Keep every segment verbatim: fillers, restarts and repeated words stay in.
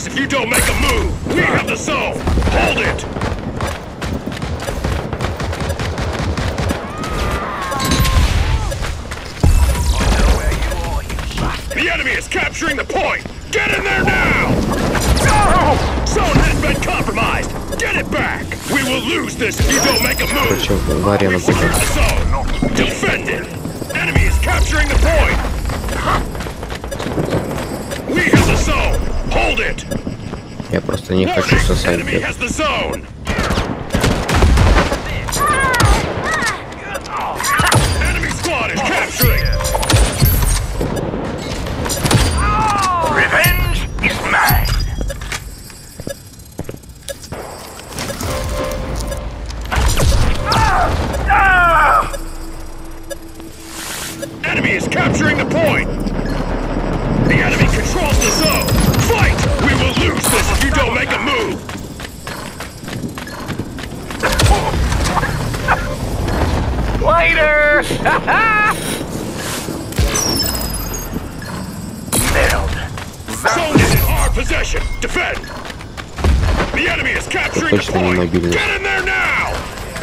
this if you don't make a move. We have the zone. Hold it. The enemy is capturing the point. Get in there now. Zone has been compromised. Get it back. We will lose this if you don't make a move. We secure the zone. Defend it. Enemy is capturing the point. We have the zone. Hold it. Я просто не хочу сосать. Enemy has the zone. Enemy squad is capturing. Revenge is mine. Enemy is capturing the point. The enemy controls the zone. Fight! We will lose this if you don't make a move. Later! Nailed. Zone is in our possession. Defend. The enemy is capturing the point. Get in there now!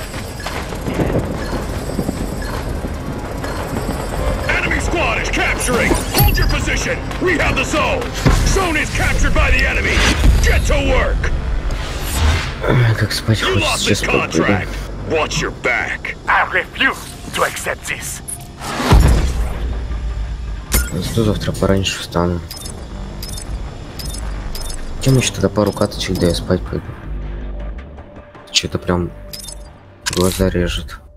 Enemy squad is capturing. Hold your position. We have the zone. Zone is captured by the enemy. Get to work. Как спать You хочется lost сейчас this пойду. contract. Watch your back. I refuse to accept this. Жду завтра пораньше встану. Чем еще тогда пару каточек, да я спать пойду. Что-то прям глаза режет.